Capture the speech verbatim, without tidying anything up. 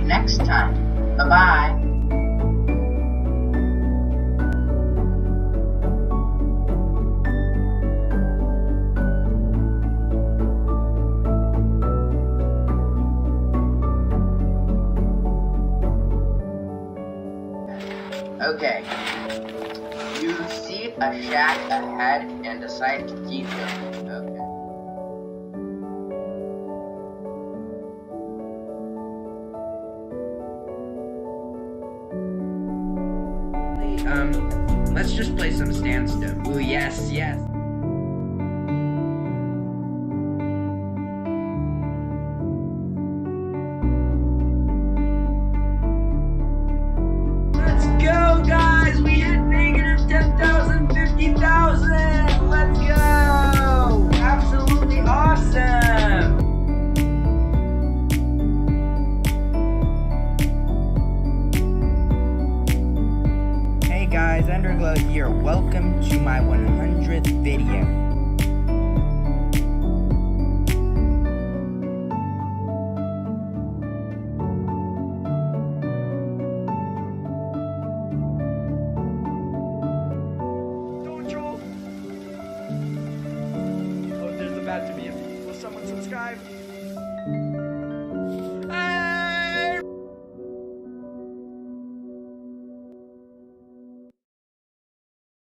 next time. Bye-bye. Okay, you see a shack ahead and decide to keep going. Okay. Um, let's just play some standstill. Ooh, yes, yes. Go, guys! We hit negative ten thousand, fifty thousand! Let's go! Absolutely awesome! Hey guys, Underglow here. Welcome to my one hundredth video.